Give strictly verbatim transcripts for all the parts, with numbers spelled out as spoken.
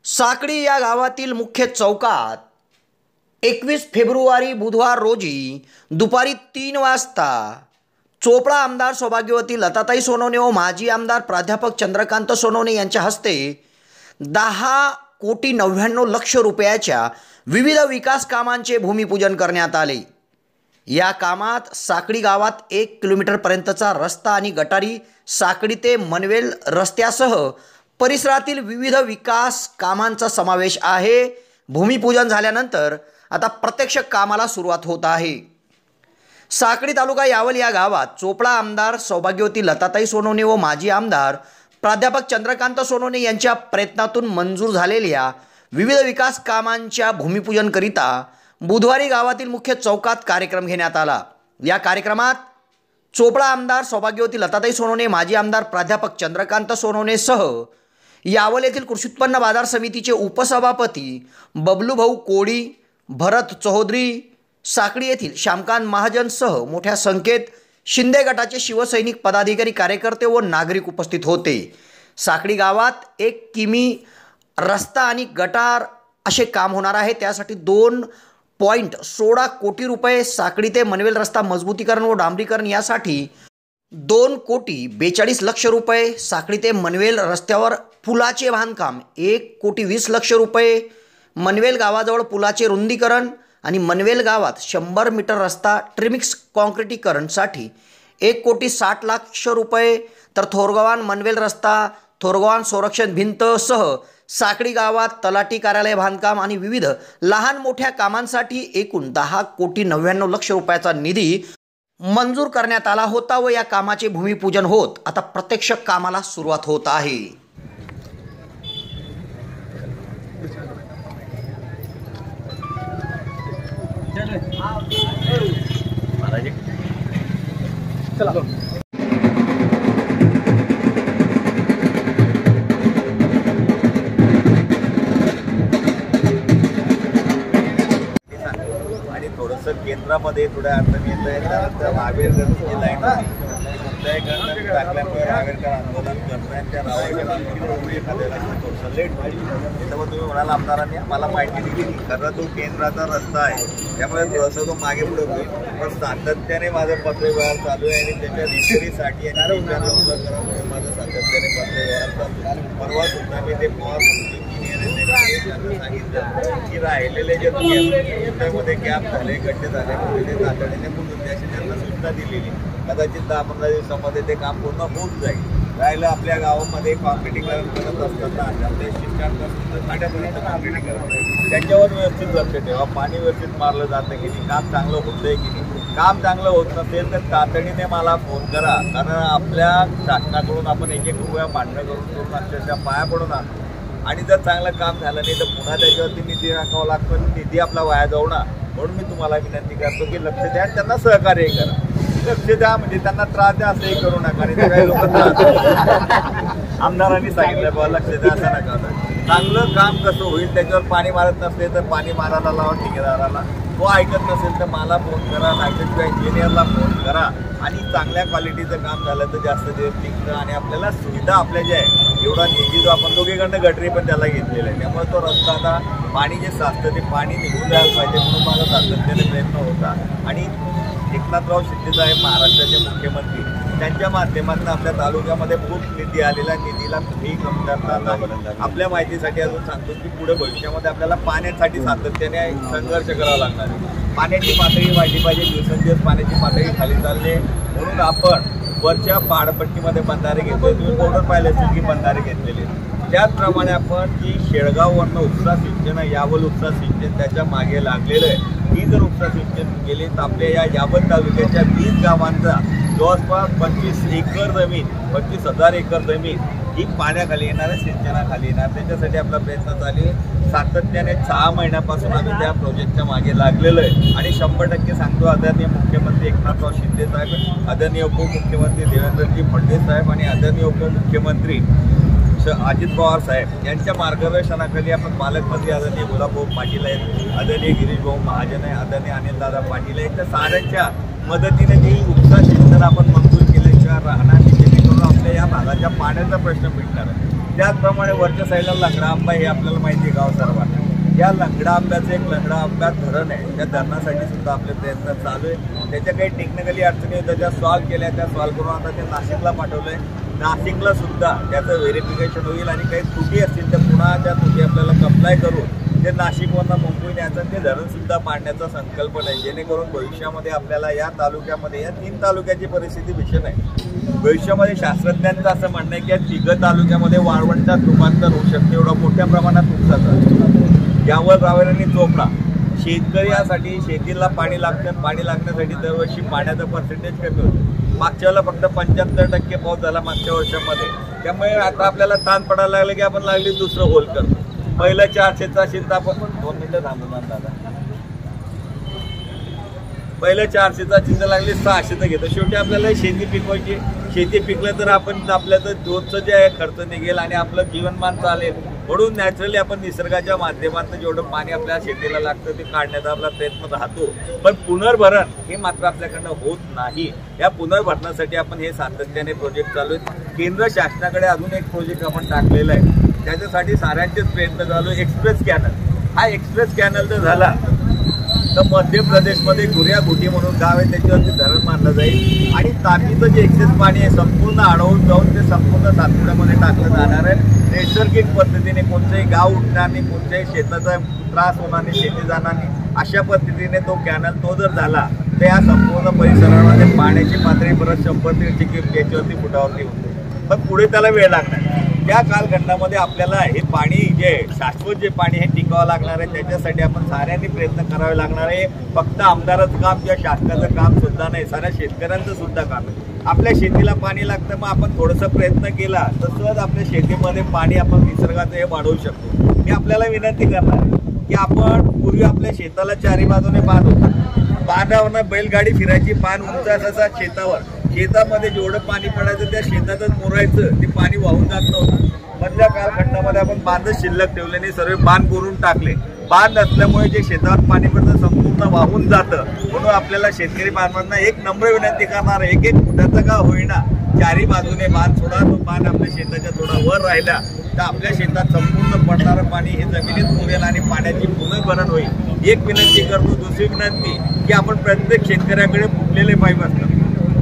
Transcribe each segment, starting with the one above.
साकडी या गावातील मुख्य चौकात एकवीस फेब्रुवारी बुधवार रोजी दुपारी तीन वाजता चोपडा आमदार सौभाग्यवती लताताई सोनवणे व माजी आमदार प्राध्यापक चंद्रकांत सोनवणे यांच्या हस्ते दहा कोटी नव्याण्णव लक्ष रुपयाच्या विविध विकास कामांचे भूमिपूजन करण्यात आले। या कामात साकडी गावात एक किलोमीटरपर्यंतचा रस्ता आणि गटारी, साकडी ते मनवेल रस्त्यासह परिसरातील विविध विकास कामांचा समावेश आहे। भूमिपूजन झाल्यानंतर आता प्रत्यक्ष कामाला सुरुवात होत आहे। साकडी तालुका यावल या गावात चोपडा आमदार सौभाग्यवती लताताई सोनवणे व माजी आमदार प्राध्यापक चंद्रकांत सोनवणे यांच्या प्रयत्नातून मंजूर झालेल्या विविध विकास कामांच्या भूमिपूजनकरिता बुधवारी गावातील मुख्य चौकात कार्यक्रम घेण्यात आला। या कार्यक्रमात चोपडा आमदार सौभाग्यवती लताताई सोनवणे, माजी आमदार प्राध्यापक चंद्रकांत सोनवणे सह यावल येथील कृषी उत्पन्न बाजार समितीचे उपसभापती बबलू भाऊ कोळी, भरत चौधरी, साकडी येथील श्यामकांत महाजन सह मोठ्या संख्येत शिंदे गटाचे शिवसैनिक, पदाधिकारी, कार्यकर्ते व नागरिक उपस्थित होते। साकडी गावात एक किमी रस्ता आणि गटार असे काम होणार आहे। त्यासाठी दोन पॉईंट सोळा कोटी रुपये, साकडी ते मनवेल रस्ता मजबूतीकरण व डांबरीकरण यासाठी दोन कोटी बेचाळीस लक्ष रुपये, साकडी ते मनवेल रस्त्यावर पुलाचे बांधकाम एक कोटी वीस लक्ष रुपये, मनवेल गावाजवळ पुलाचे रुंदीकरण आणि मनवेल गावात शंभर मीटर रस्ता ट्रिमिक्स कॉन्क्रिटीकरणसाठी एक कोटी साठ लक्ष रुपये, तर थोरगावान मनवेल रस्ता, थोरगावान संरक्षण भिंत सह साकडी गावात तलाठी कार्यालय बांधकाम आणि विविध लहान मोठ्या कामांसाठी एकूण दहा कोटी नव्याण्णव लक्ष रुपयाचा निधी मंजूर करण्यात आला होता व या कामाचे भूमिपूजन होत आता प्रत्यक्ष कामाला सुरुवात होत आहे। चला केंद्रामध्ये थोड्या अडचणी येत आहेत, त्यानंतर आंबेडकरची लाईन कुठल्याही कारणाने टाकल्यामुळे आंबेडकर आंदोलन करतायत, त्या रावळच्या एखाद्याला थोडंसं लेट झाली। त्याच्यामुळे तुम्ही म्हणाल आमदारांनी आम्हाला माहिती दिली, खरं तो केंद्राचा रस्ता आहे त्यामुळे थोडंसं तो मागे पुढे होईल, पण सातत्याने माझं पत्रव्यवहार चालू आहे आणि त्याच्या रिपेरीसाठी आणि लवकर करामुळे माझं सातत्याने पत्रव्यवहार चालू आहे। परवा सुद्धा मी ते पॉवर सांगितलं की राहिलेले जे मध्ये गॅप झाले, गड्डे झाले, ते तातडीने पूर्ण अशी त्यांना सूचना दिलेली, कदाचित दहा पंधरा दिवसामध्ये ते काम पूर्ण होऊन जाईल। राहिलं आपल्या गावामध्ये कॉन्क्रिटीकरण करत असताना आपले शिक्षण खाड्यापर्यंत कॉन्क्रिटीकरण त्याच्यावर व्यवस्थित लक्ष ठेवा, पाणी व्यवस्थित मारलं जातं की नाही, काम चांगलं होतंय की नाही। काम चांगलं होत नसेल तर तातडीने मला फोन करा, कारण आपल्या शासनाकडून आपण एक एक रुपया मांडणं करून करून अक्षरशः पाया पडून आणतो आणि जर चांगलं काम झालं नाही तर पुन्हा त्याच्यावरती निधी राखावं लागतं, निधी आपला वाया जाऊ ना। म्हणून मी तुम्हाला विनंती करतो की लक्ष द्या, त्यांना सहकार्य करा, लक्ष द्या, म्हणजे त्यांना त्रास द्या असंही करू नका। आणि काही लोक आमदारांनी सांगितलं बाबा लक्ष द्या असं नका, चांगलं काम कसं होईल त्याच्यावर पाणी मारत नसले तर पाणी मारायला लावा ठेकेदाराला, तो ऐकत नसेल तर मला फोन करा, नाहीतर किंवा इंजिनियरला फोन करा आणि चांगल्या क्वालिटीचं काम झालं तर जास्त दिवस टिकतं आणि आपल्याला सुविधा आपल्या जे आहे एवढा निधी जो आपण दोघीकडनं गटरी पण त्याला घेतलेला आहे, त्यामुळे तो रस्ता आता पाणी जे साचतं ते पाणी निघून जायला पाहिजे म्हणून माझा सातत्याने प्रयत्न होता। आणि एकनाथराव शिंदे साहेब महाराष्ट्राचे मुख्यमंत्री, त्यांच्या माध्यमातून आपल्या तालुक्यामध्ये खूप निधी आलेला, निधीला कुठेही कमतरता नाही। आपल्या माहितीसाठी अजून सांगतो की पुढे भविष्यामध्ये आपल्याला पाण्यासाठी सातत्याने संघर्ष करावा लागणार आहे। पाण्याची पातळी वाढली पाहिजे, दिवसेंदिवस पाण्याची पातळी खाली चालली म्हणून आपण वरच्या पहाडपट्टीमध्ये बंधारे घेतले, तुम्ही बोर्डर पाहिले असेल की बंधारे घेतलेले, त्याचप्रमाणे आपण जी शेळगाववरनं उपसा सिंचन, यावल उपसा सिंचन त्याच्या मागे लागलेलं आहे, ही जर उपसा सिंचन केले तर आपल्या या यावल तालुक्याच्या वीस गावांचा जवळपास पंचवीस एकर जमीन पंचवीस हजार एकर जमीन ही पाण्याखाली येणार आहे, सिंचनाखाली येणार। त्याच्यासाठी आपला प्रयत्न चालू आहे, सातत्याने सहा महिन्यापासून आम्ही त्या प्रोजेक्टच्या मागे लागलेलो आहे आणि शंभर टक्के सांगतो आदरणीय मुख्यमंत्री एकनाथराव शिंदे साहेब, आदरणीय उपमुख्यमंत्री देवेंद्रजी फडणवीस साहेब आणि आदरणीय उपमुख्यमंत्री अजित पवार साहेब यांच्या मार्गदर्शनाखाली आपण पालकमंत्री आदरणीय गुलाबभाऊ पाटील आहेत, आदरणीय गिरीश भाऊ महाजन आहे, आदरणीय अनिलदादा पाटील आहेत, त्या साऱ्यांच्या मदतीने जी उपसा सिंचन आपण मंजूर केल्याशिवाय राहणार नाही, जेणेकरून आपल्या या भागाच्या पाण्याचा प्रश्न मिटणार आहे। त्याचप्रमाणे वरच्या साईडला लंगडा आंबा हे आपल्याला माहिती आहे गाव सर्वांना. या लंगडा आंब्याचं एक लंगडा आंब्यात धरण आहे, त्या धरणासाठी सुद्धा आपले प्रयत्न चालू आहे. त्याच्या काही टेक्निकली अडचणी होत्या त्या सॉल्व्ह केल्या, त्या सॉल्व्ह करून आता ते नाशिकला पाठवलं आहे. नाशिकला सुद्धा त्याचं व्हेरिफिकेशन होईल आणि काही त्रुटी असतील तर पुन्हा त्या त्रुटी आपल्याला कंप्लाय करून ते नाशिकवरनं मुंबई न्यायचं ते धरणसुद्धा पाडण्याचा संकल्पना आहे, जेणेकरून भविष्यामध्ये आपल्याला या तालुक्यामध्ये या तीन तालुक्याची परिस्थिती भीषण आहे. भविष्यामध्ये शास्त्रज्ञांचं असं म्हणणं आहे की या तिघं तालुक्यामध्ये वाळवंटात रूपांतर होऊ शकते, एवढा मोठ्या प्रमाणात नुकसान. यावर रावेरांनी चोपडा शेतकरी यासाठी शेतीला पाणी लागतं, पाणी लागण्यासाठी दरवर्षी पाण्याचं पर्सेंटेज कमी होतं. मागच्या वेळेला फक्त पंच्याहत्तर टक्के पाऊस झाला मागच्या वर्षामध्ये, त्यामुळे आता आपल्याला ताण पडायला लागलं की आपण लागली दुसरं होल करतो. पहिलं चारशेचा असेल तर आपण दोन मिनिटं थांबवणार दादा, पहिलं चारशेचा चिंता लागली सहाशेचं घेतो. शेवटी आपल्याला शेती पिकवायची, शेती पिकलं तर आपण आपल्याचं रोजचं जे आहे खर्च निघेल आणि आपलं जीवनमान चालेल. म्हणून नॅचरली आपण निसर्गाच्या माध्यमातून जेवढं पाणी आपल्या शेतीला लागतं ते काढण्याचा आपला प्रयत्न राहतो, पण पुनर्भरण हे मात्र आपल्याकडनं होत नाही. या पुनर्भरणासाठी आपण हे सातत्याने प्रोजेक्ट चालू आहेत. केंद्र शासनाकडे अजून एक प्रोजेक्ट आपण टाकलेला आहे, त्याच्यासाठी साऱ्यांचेच प्रयत्न चालू. एक्सप्रेस कॅनल, हा एक्सप्रेस कॅनल जर झाला तर मध्य प्रदेशमध्ये गुरियागुटी म्हणून गाव आहे, त्याच्यावरती धरण मानलं जाईल आणि तापीचं जे एक्सेस पाणी आहे संपूर्ण अडवून जाऊन ते संपूर्ण सातपुड्यामध्ये टाकलं जाणार आहे. नैसर्गिक पद्धतीने कोणतंही गाव उठणार नाही, कोणत्याही शेताचा त्रास होणार नाही, शेती जाणार नाही. अशा पद्धतीने तो कॅनल तो जर झाला तर या संपूर्ण परिसरामध्ये पाण्याची पातळी परत शंभर दीडशे की याच्यावरती फुटावरती होते, पण पुढे त्याला वेळ लागणार. त्या कालखंडामध्ये आपल्याला हे पाणी जे शाश्वत जे पाणी हे टिकावं लागणार आहे, त्याच्यासाठी आपण साऱ्यांनी प्रयत्न करावे लागणार आहे. फक्त आमदाराचं काम किंवा शासनाचं काम सुद्धा नाही, साऱ्या शेतकऱ्यांचं सुद्धा काम आहे. आपल्या शेतीला पाणी लागतं, मग आपण थोडासा प्रयत्न केला तर सहज आपल्या शेतीमध्ये पाणी आपण निसर्गाचं हे वाढवू शकतो. मी आपल्याला विनंती करणार की आपण पूर्वी आपल्या शेताला चारी बाजूने बांध होता, बांधावरनं बैलगाडी फिरायची, पान उंच असायचा शेतावर, शेतामध्ये जेवढं पाणी पडायचं त्या शेतातच मोरायचं, ते पाणी वाहून जात नव्हतं. मधल्या कालखंडामध्ये आपण बांधच शिल्लक ठेवले नाही, सर्व बांध करून टाकले. बांध असल्यामुळे जे शेतावर पाणी पडतं संपूर्ण वाहून जातं. म्हणून आपल्याला शेतकरी बांधवांना एक नम्र विनंती करणार, एक एक फुटाचं का होईना चारी बाजूने बांध सोडा. तो बांध आपल्या शेताच्या थोडा वर राहिला तर आपल्या शेतात संपूर्ण पडणारं पाणी हे जमिनीत मुरेल आणि पाण्याची पुनर्भरण होईल. एक विनंती करतो. दुसरी विनंती की आपण प्रत्येक शेतकऱ्याकडे फुटलेले पाईप असतात,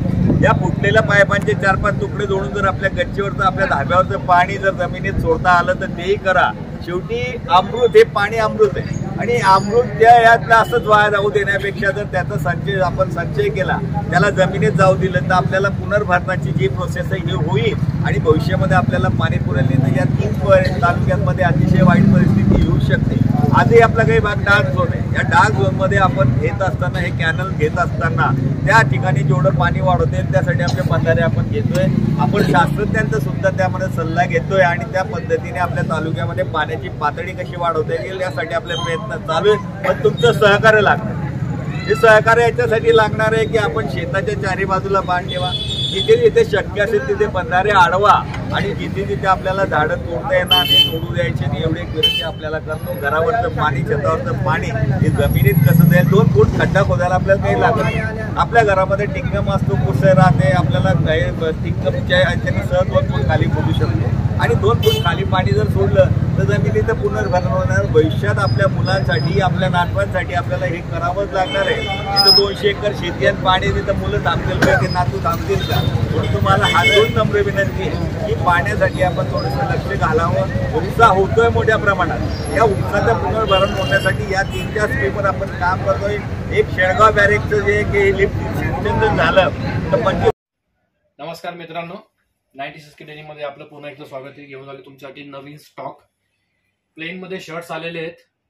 या फुटलेल्या पाईपांचे चार पाच तुकडे जोडून जर आपल्या गच्चीवरचं आपल्या धाब्यावरचं पाणी जर जमिनीत सोडता आलं तर तेही करा. शेवटी अमृत हे पाणी अमृत आहे आणि अमृत त्या यातलं असंच वाया जाऊ देण्यापेक्षा जर त्याचा संचय आपण संचय केला, त्याला जमिनीत जाऊ दिलं तर आपल्याला पुनर्भरणाची जी प्रोसेस आहे ही होईल आणि भविष्यामध्ये आपल्याला पाणी पुरेल नाही तर या तीन तालुक्यांमध्ये अतिशय वाईट परिस्थिती येऊ शकते. आजही आपला काही भाग डाग झोन आहे, या डाग झोनमध्ये आपण घेत असताना हे कॅनल घेत असताना त्या ठिकाणी जेवढं पाणी वाढवता येईल त्यासाठी आपले बंधारे आपण घेतोय. आपण शास्त्रज्ञांचा सुद्धा त्यामध्ये सल्ला घेतोय आणि त्या पद्धतीने आपल्या तालुक्यामध्ये पाण्याची पातळी कशी वाढवता येईल यासाठी आपले प्रयत्न चालू आहेत. पण तुमचं सहकार्य लागतं. हे सहकार्य याच्यासाठी लागणार आहे की आपण शेताच्या चारी बाजूला बांध ठेवा, जिथे जिथे शक्य असेल तिथे बंधारे आडवा आणि जिथे जिथे आपल्याला झाडं तोडता येणार नाही तोडू द्यायचे नाही एवढी एक विनंती आपल्याला करतो. घरावरचं पाणी, छतावरचं पाणी हे जमिनीत कसं जाईल, दोन फूट खड्डा खोदायला आपल्याला काही लागत नाही. आपल्या घरामध्ये टिंकम असतो, कुसळ राहते, आपल्याला टिंकमच्या याच्याने सहज दोन फूट खाली खोदू शकतो आणि दोन फूट खाली पाणी जर सोडलं तर जमिनीचं पुनर्भरण होणार. भविष्यात आपल्या मुलांसाठी, आपल्या नातवांसाठी आपल्याला हे करावंच लागणार आहे. तिथं दोनशे एकर शेती आणि पाणी तिथं मुलं थांबतील का, ते नातू थांबतील का? म्हणून तुम्हाला हा दोन नम्र विनंती की पाण्यासाठी आपण थोडंसं लक्ष घालावं. उपसा होतोय मोठ्या प्रमाणात, या उपसाचं पुनर्भरण होण्यासाठी या तीन चार स्कीमवर आपण काम करतोय. एक शेळगाव बॅरेकचं जे की लिफ्ट सिस्टम जर झालं तर पंचवीस. नमस्कार मित्रांनो, नाईन्टी सिक्स डेनिममध्ये आपलं पुन्हा एकदा स्वागत आहे. घेऊन आले तुमच्यासाठी नवीन स्टॉक. प्लेनमध्ये शर्ट्स आलेले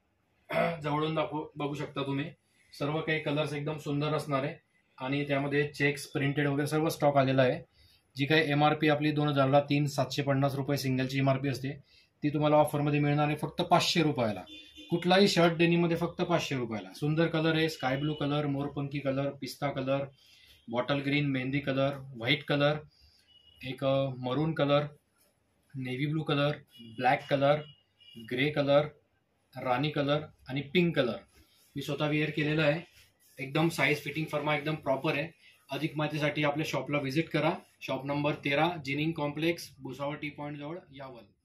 आहेत, जवळून दाखवू बघू शकता तुम्ही. सर्व काही कलर्स एकदम सुंदर असणार आहे आणि त्यामध्ये चेक्स प्रिंटेड वगैरे सर्व स्टॉक आलेला आहे. जी काही एम आर पी आपली दोन हजारला तीन सातशे पन्नास रुपये सिंगलची एम आर पी असते ती तुम्हाला ऑफरमध्ये मिळणार आहे फक्त पाचशे रुपयाला. कुठलाही शर्ट डेनीमध्ये फक्त पाचशे रुपयाला. सुंदर कलर आहे, स्काय ब्लू कलर, मोरपंखी कलर, पिस्ता कलर, बॉटल ग्रीन, मेहंदी कलर, व्हाईट कलर, एक maroon colour, navy blue colour, black colour, grey colour, राणी कलर आणि पिंक कलर. मी स्वतः वेअर केलेलं आहे. एकदम साईज फिटिंग फर्मा एकदम प्रॉपर आहे. अधिक माहितीसाठी आपल्या शॉपला व्हिजिट करा. शॉप नंबर तेरा, ginning complex, Bhusawal T point जवळ, यावल.